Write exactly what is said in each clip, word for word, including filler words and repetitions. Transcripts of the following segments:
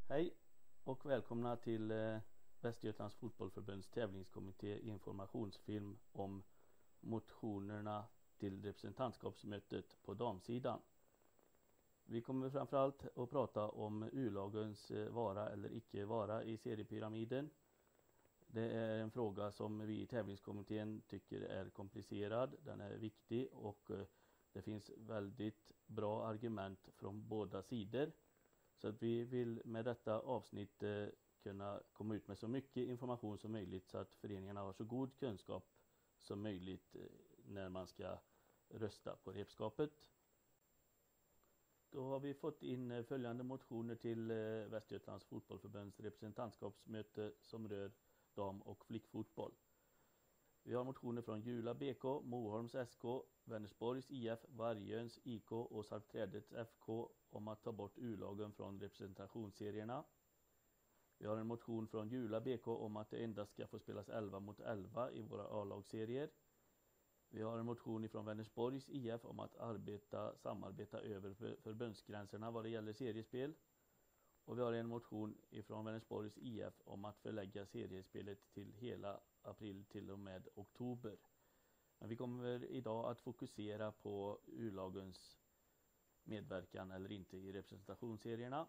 Hej och välkomna till eh, Västergötlands fotbollförbunds tävlingskommitté informationsfilm om motionerna till representantskapsmötet på damsidan. Vi kommer framförallt att prata om U-lagens eh, vara eller icke vara i seriepyramiden. Det är en fråga som vi i tävlingskommittén tycker är komplicerad, den är viktig och eh, det finns väldigt bra argument från båda sidor. Så att vi vill med detta avsnitt eh, kunna komma ut med så mycket information som möjligt så att föreningarna har så god kunskap som möjligt eh, när man ska rösta på repskapet. Då har vi fått in eh, följande motioner till eh, Västergötlands fotbollförbunds representantskapsmöte som rör dam- och flickfotboll. Vi har motioner från Jula B K, Moholms S K, Vänersborgs I F, Vargöns I K och Sarpträdets F K om att ta bort U-lagen från representationsserierna. Vi har en motion från Jula B K om att det endast ska få spelas elva mot elva i våra A-lagsserier. Vi har en motion från Vänersborgs I F om att arbeta, samarbeta över förbundsgränserna vad det gäller seriespel. Och vi har en motion från Vänersborgs I F om att förlägga seriespelet till hela april till och med oktober. Men vi kommer idag att fokusera på U-lagens medverkan eller inte i representationsserierna.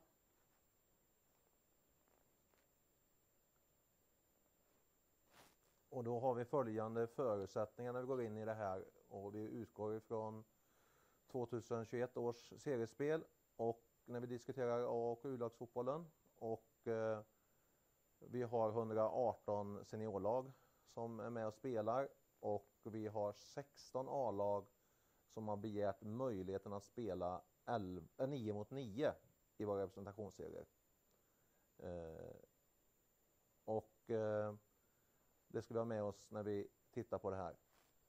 Och då har vi följande förutsättningar när vi går in i det här, och vi utgår ifrån tjugohundratjugoett års seriespel och när vi diskuterar A- och U-lagsfotbollen, och eh, vi har hundraarton seniorlag som är med och spelar och vi har sexton A-lag som har begärt möjligheten att spela nio mot nio i våra representationsserier. Eh, och eh, det ska vi ha med oss när vi tittar på det här.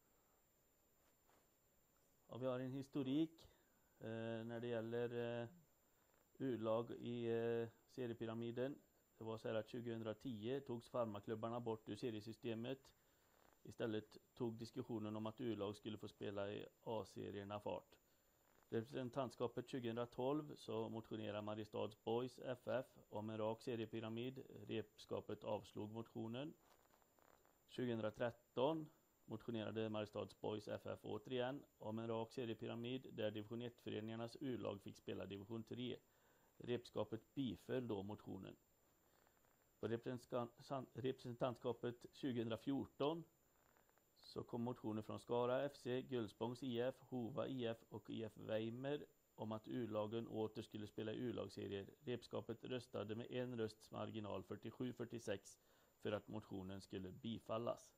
Ja, vi har en historik eh, när det gäller eh, U-lag i eh, seriepyramiden. Det var så här att tjugohundratio togs farmaklubbarna bort ur seriesystemet. Istället tog diskussionen om att U-lag skulle få spela i A-serierna fart. Representantskapet tjugohundratolv så motionerade Mariestads Boys F F om en rak seriepyramid. Repskapet avslog motionen. tjugohundratretton motionerade Mariestads Boys F F återigen om en rak seriepyramid där division ett-föreningarnas U-lag fick spela division tre. Repskapet biföll då motionen. På representantskapet tjugohundrafjorton så kom motioner från Skara F C, Gullspångs I F, Hova I F och I F Weimer om att U-lagen åter skulle spela U-lagsserier. Repskapet röstade med en rösts marginal fyrtiosju fyrtiosex för att motionen skulle bifallas.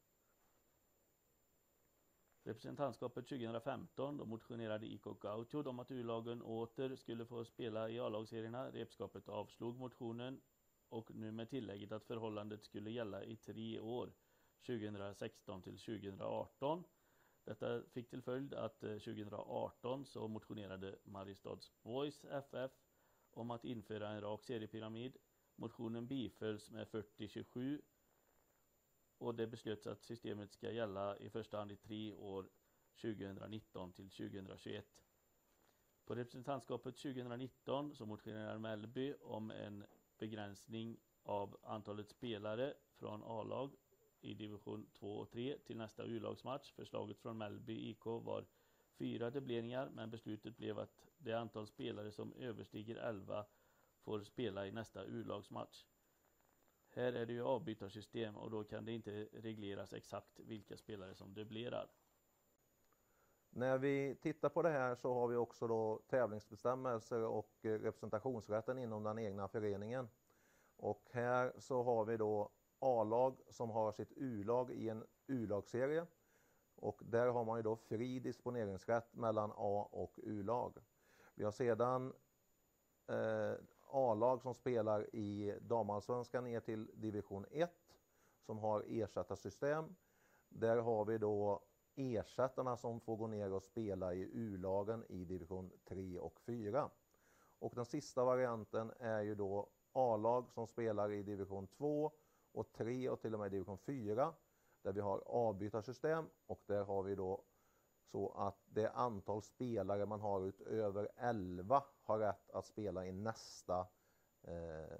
Representantskapet tjugohundrafemton då motionerade I K Gaucho om att U-lagen åter skulle få spela i A-lagsserierna. Repskapet avslog motionen och nu med tillägget att förhållandet skulle gälla i tre år, tjugohundrasexton till tjugohundraarton. Detta fick till följd att tjugohundraarton så motionerade Mariestads Boys F F om att införa en rak seriepyramid. Motionen bifölls med fyrtio tjugosju och det beslöts att systemet ska gälla i första hand i tre år, tjugohundranitton till tjugohundratjugoett. På representantskapet tjugohundranitton så motionerade Mellby om en begränsning av antalet spelare från A-lag i division två och tre till nästa U-lagsmatch. Förslaget från Mellby I K var fyra dubbleringar, men beslutet blev att det antal spelare som överstiger elva får spela i nästa U-lagsmatch. Här är det ju avbytarsystem och då kan det inte regleras exakt vilka spelare som dubblerar. När vi tittar på det här så har vi också då tävlingsbestämmelser och representationsrätten inom den egna föreningen. Och här så har vi då A-lag som har sitt U-lag i en U-lagsserie. Och där har man ju då fri disponeringsrätt mellan A- och U-lag. Vi har sedan eh, A-lag som spelar i damallsvenskan ner till division ett som har ersättarsystem. Där har vi då ersättarna som får gå ner och spela i U-lagen i division tre och fyra. Och den sista varianten är ju då A-lag som spelar i division två och tre och till och med division fyra. Där vi har avbytarsystem och där har vi då så att det antal spelare man har utöver elva har rätt att spela i nästa eh,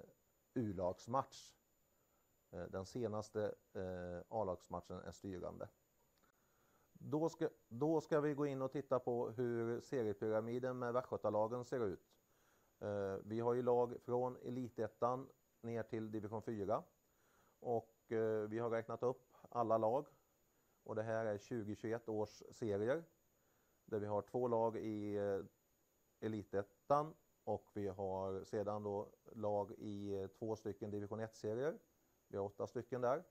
U-lagsmatch. Den senaste A-lagsmatchen är styrande. Då ska, då ska vi gå in och titta på hur seriepyramiden med västgötalagen ser ut. Vi har ju lag från elitettan ner till division fyra. Och vi har räknat upp alla lag. Och det här är tjugo tjugoett års serier. Där vi har två lag i elitettan. Och vi har sedan då lag i två stycken division ett-serier. Vi har åtta stycken där.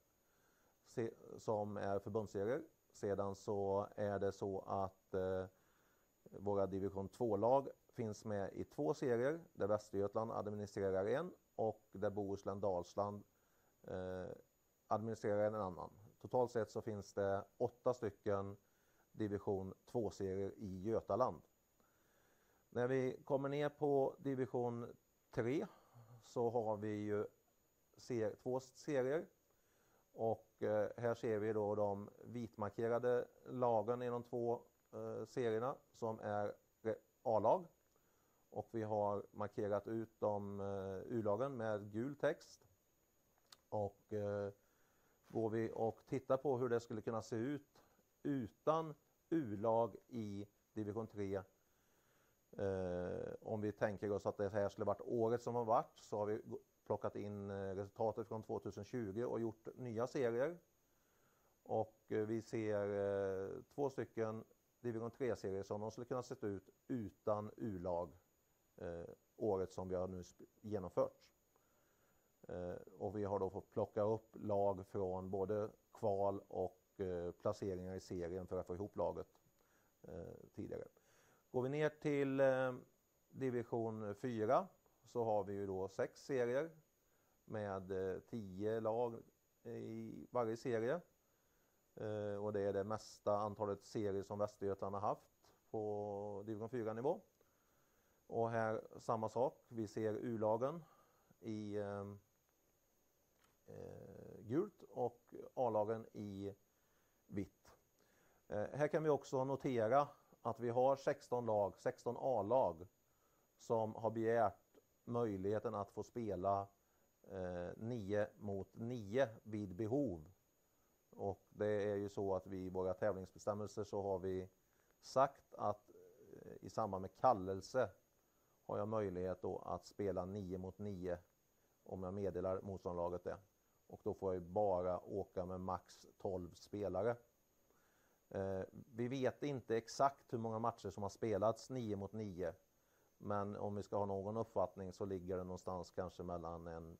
Som är förbundsserier. Sedan så är det så att eh, våra division två-lag finns med i två serier. Där Västergötland administrerar en och där Bohuslän Dalsland eh, administrerar en annan. Totalt sett så finns det åtta stycken division två-serier i Götaland. När vi kommer ner på division tre så har vi ju ser, två serier. Och eh, här ser vi då de vitmarkerade lagen i de två eh, serierna som är A-lag. Och vi har markerat ut de eh, U-lagen med gul text. Och eh, går vi och tittar på hur det skulle kunna se ut utan U-lag i division tre. Eh, om vi tänker oss att det här skulle varit året som har varit, så har vi plockat in resultatet från tjugohundratjugo och gjort nya serier. Och vi ser två stycken division tre-serier som de skulle kunna se ut utan U-lag eh, året som vi har nu genomfört. Eh, och vi har då fått plocka upp lag från både kval och eh, placeringar i serien för att få ihop laget eh, tidigare. Går vi ner till eh, division fyra så har vi ju då sex serier med eh, tio lag i varje serie. Eh, och det är det mesta antalet serier som Västergötland har haft på division fyra-nivå. Och här samma sak, vi ser U-lagen i eh, eh, gult och A-lagen i vitt. Eh, här kan vi också notera att vi har sexton lag, sexton A-lag som har begärt möjligheten att få spela eh, nio mot nio vid behov. Och det är ju så att vi i våra tävlingsbestämmelser så har vi sagt att eh, i samband med kallelse har jag möjlighet då att spela nio mot nio om jag meddelar motståndarlaget det. Och då får jag bara åka med max tolv spelare. Eh, vi vet inte exakt hur många matcher som har spelats nio mot nio. Men om vi ska ha någon uppfattning så ligger det någonstans kanske mellan en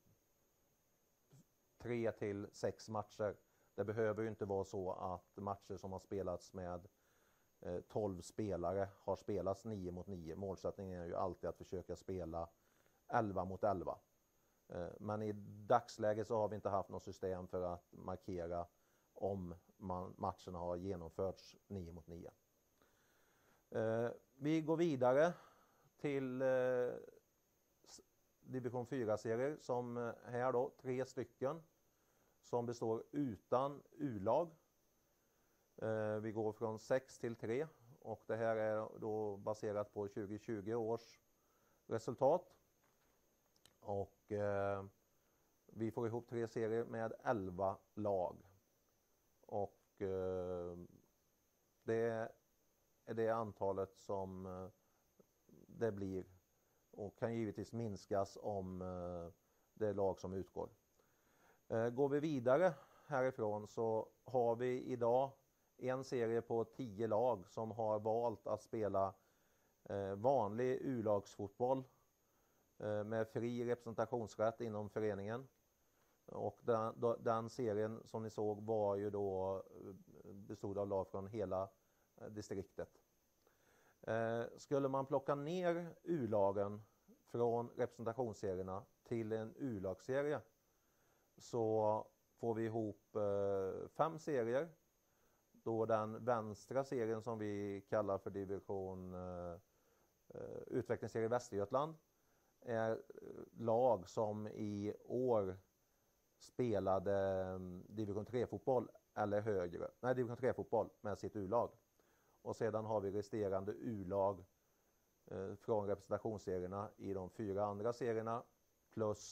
tre till sex matcher. Det behöver ju inte vara så att matcher som har spelats med eh, tolv spelare har spelats nio mot nio. Målsättningen är ju alltid att försöka spela elva mot elva. Eh, men i dagsläget så har vi inte haft något system för att markera om man, matcherna har genomförts nio mot nio. Eh, vi går vidare till eh, division fyra-serier som eh, här då, tre stycken som består utan U-lag. Eh, vi går från sex till tre och det här är då baserat på tjugo tjugo års resultat. Och eh, vi får ihop tre serier med elva lag. Och eh, det är det antalet som eh, det blir och kan givetvis minskas om eh, det är lag som utgår. Eh, går vi vidare härifrån så har vi idag en serie på tio lag som har valt att spela eh, vanlig U-lagsfotboll eh, med fri representationsrätt inom föreningen. Och den, den serien som ni såg var ju då bestod av lag från hela distriktet. Eh, skulle man plocka ner U-lagen från representationsserierna till en U-lagsserie så får vi ihop eh, fem serier. Då den vänstra serien som vi kallar för division eh, utvecklingsserie Västergötland är lag som i år spelade division tre-fotboll eller högre. Nej, division tre-fotboll med sitt U-lag. Och sedan har vi resterande U-lag eh, från representationsserierna i de fyra andra serierna plus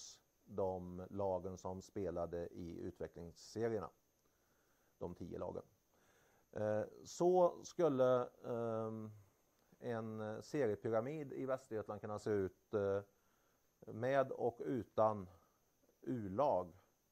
de lagen som spelade i utvecklingsserierna. De tio lagen. Eh, så skulle eh, en seriepyramid i Västergötland kunna se ut eh, med och utan U-lag.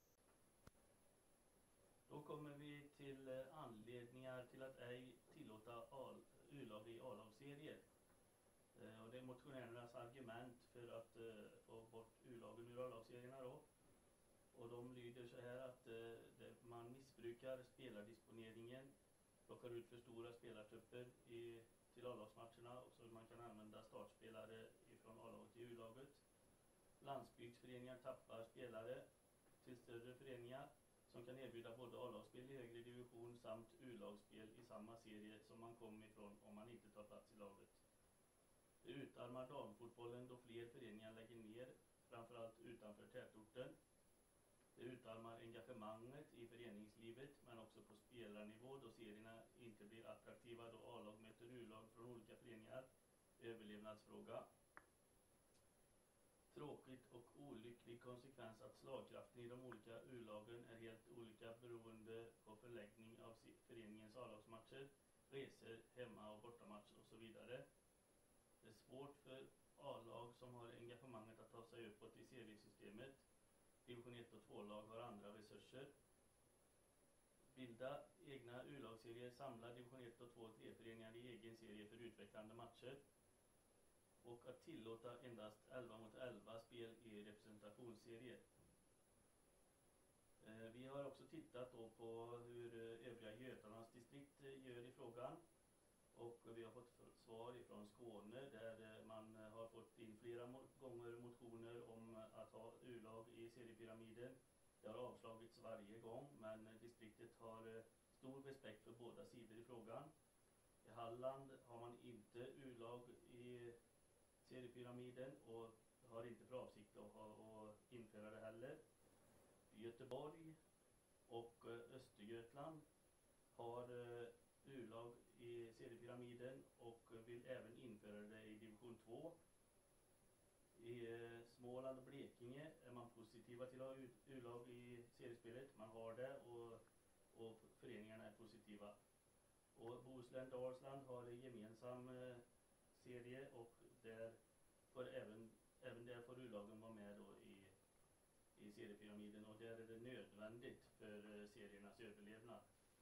Då kommer vi till eh, anledningar till att ej tillåta U-lag i A-lagsserier. Eh, och det är motionärernas argument för att eh, få bort U-lagen ur A-lagsserierna då. Och de lyder så här att eh, det, man missbrukar spelardisponeringen, plockar ut för stora spelartrupper i, till A-lagsmatcherna så man kan använda startspelare från A-laget till U-laget. Landsbygdsföreningar tappar spelare till större föreningar som kan erbjuda både A-lagsspel i högre division samt U-lagsspel i samma serie som man kommer ifrån om man inte tar plats i laget. Det utarmar damfotbollen då fler föreningar lägger ner, framförallt utanför tätorten. Det utarmar engagemanget i föreningslivet men också på spelarnivå då serierna inte blir attraktiva då A-lag möter U-lag från olika föreningar. Överlevnadsfråga. Tråkigt och olycklig konsekvens att slagkraften i de olika U-lagen är helt olika beroende på förläggning av föreningens A-lagsmatcher, resor, hemma- och bortamatch och så vidare. Det är svårt för A-lag som har engagemanget att ta sig uppåt i seriesystemet. Division ett och två-lag har andra resurser. Bilda egna U-lagsserier, samla division ett och två och tre-föreningar i egen serie för utvecklande matcher. Och att tillåta endast elva mot elva spel i representationsserier. Eh, vi har också tittat då på hur övriga Götalands distrikt gör i frågan. Och vi har fått svar ifrån Skåne där man har fått in flera gånger motioner om att ha U-lag i seriepyramiden. Det har avslagits varje gång men distriktet har stor respekt för båda sidor i frågan. I Halland har man inte U-lag i seriepyramiden och har inte för avsikt att, ha, att införa det heller. Göteborg och Östergötland har U-lag i seriepyramiden och vill även införa det i division två. I Småland och Blekinge är man positiva till att ha U-lag i seriespelet. Man har det och, och föreningarna är positiva. Och Bohuslän och Dalsland har en gemensam serie och där får även, även där får U-lagen vara med då i, i seriepyramiden och där är det nödvändigt för seriernas överlevnad.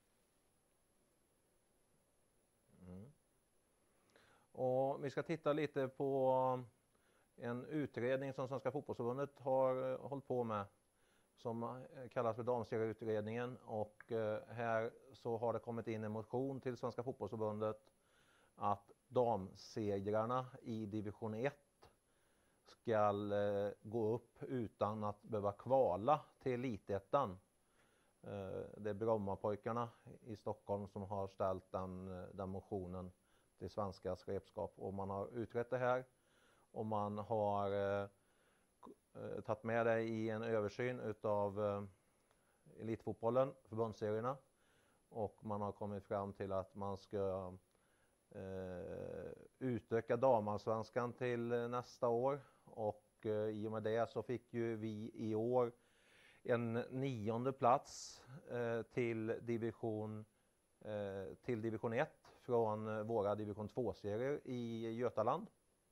Mm. Och vi ska titta lite på en utredning som Svenska fotbollsförbundet har hållit på med som kallas för damserieutredningen och här så har det kommit in en motion till Svenska fotbollsförbundet att damsegrarna i division ett ska gå upp utan att behöva kvala till elitettan. Det är Brommapojkarna i Stockholm som har ställt den, den motionen till Svenska Skräpskap och man har utrett det här och man har eh, tagit med det i en översyn utav eh, elitfotbollen, förbundsserierna och man har kommit fram till att man ska eh, utöka damallsvenskan till nästa år och eh, i och med det så fick ju vi i år en nionde plats eh, till division eh, till division ett från våra division två-serier i Götaland.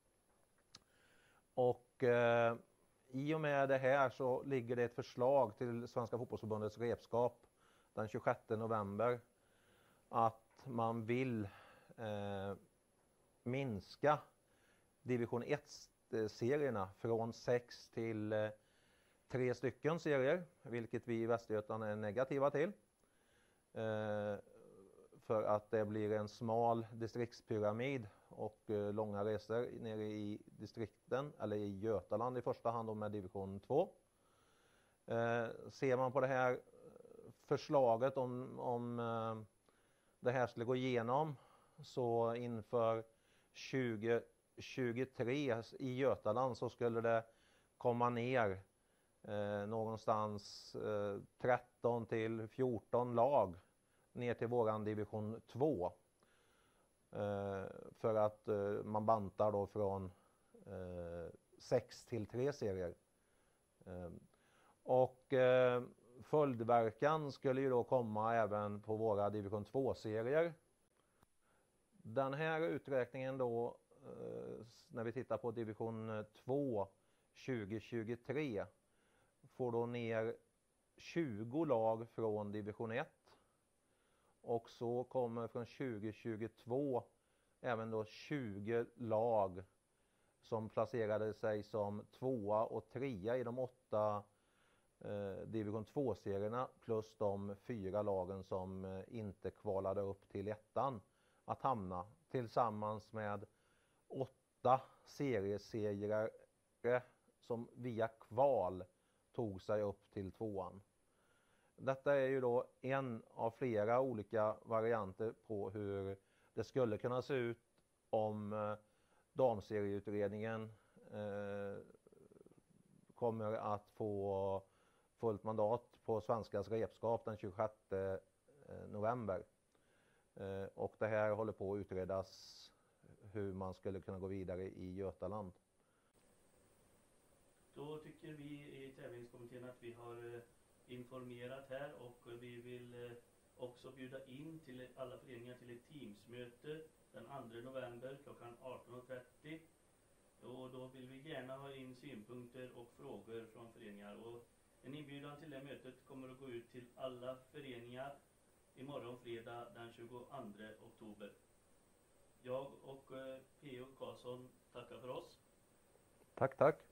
Och eh, i och med det här så ligger det ett förslag till Svenska fotbollsförbundets repskap den tjugosjätte november att man vill eh, minska division ett-serierna från sex till eh, tre stycken serier, vilket vi i Västergötland är negativa till. Eh, för att det blir en smal distriktspyramid och eh, långa resor nere i distrikten, eller i Götaland i första hand med division två. Eh, ser man på det här förslaget om, om eh, det här skulle gå igenom så inför tjugo tjugotre i Götaland så skulle det komma ner eh, någonstans eh, tretton till fjorton lag ner till våran division två. Eh, för att eh, man bantar då från eh, sex till tre serier. Eh, Och eh, följdverkan skulle ju då komma även på våra division två-serier. Den här uträkningen då, eh, när vi tittar på division två tjugo tjugotre, får då ner tjugo lag från division ett. Och så kommer från tjugo tjugotvå även då tjugo lag som placerade sig som tvåa och trea i de åtta eh, division två-serierna plus de fyra lagen som eh, inte kvalade upp till ettan att hamna tillsammans med åtta seriesegrare som via kval tog sig upp till tvåan. Detta är ju då en av flera olika varianter på hur det skulle kunna se ut om eh, damserieutredningen eh, kommer att få fullt mandat på Svenskans repskap den tjugosjätte november. Eh, och det här håller på att utredas hur man skulle kunna gå vidare i Götaland. Då tycker vi i tävlingskommittén att vi har informerat här och vi vill också bjuda in till alla föreningar till ett teamsmöte den andra november klockan arton och trettio. Och då vill vi gärna ha in synpunkter och frågor från föreningar. Och en inbjudan till det mötet kommer att gå ut till alla föreningar imorgon fredag den tjugoandra oktober. Jag och P O Karlsson tackar för oss. Tack, tack.